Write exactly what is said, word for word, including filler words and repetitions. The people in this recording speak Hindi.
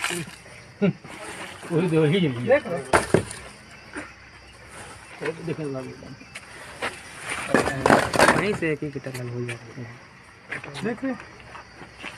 वही दो ही नहीं देख देख वहीं से एक ही गिटार लग हो जाती है। देख